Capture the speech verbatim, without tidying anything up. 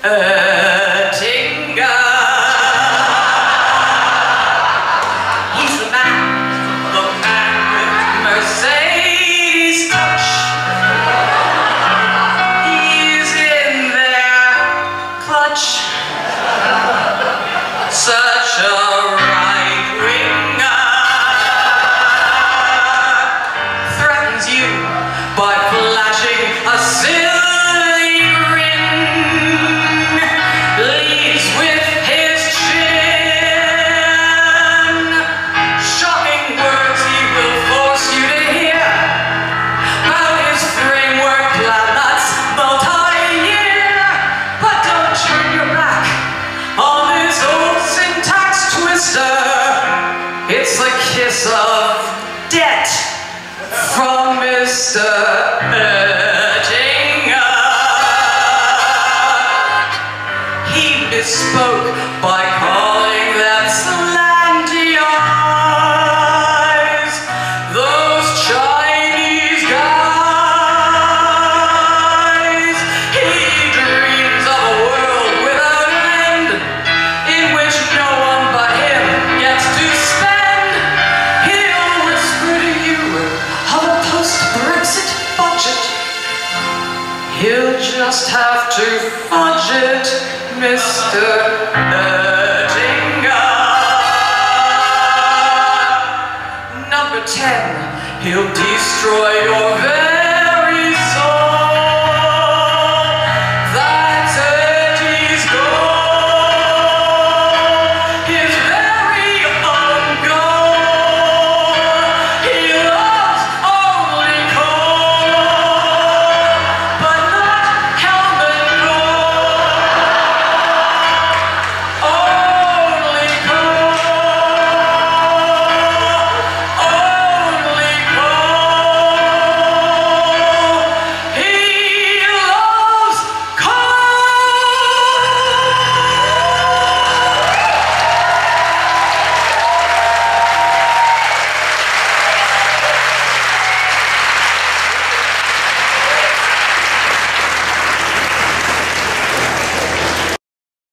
Oettinger. He's the man, the man with Mercedes touch. He's in their clutch. Such a right winger. Threatens you by flashing a silly grin. Leads with his chin. Shocking words he will force you to hear about his framework plan that's multi-year. But don't turn your back on this old syntax twister. It's the kiss of death from Mister Oettinger. He misspoke by calling them slanty eyes. Those Chinese guys. He dreams of a world without end, in which no one but him gets to spend. He'll whisper to you of a post-Brexit budget. He'll just have to fudge it, Mister Oettinger. Number ten, he'll destroy your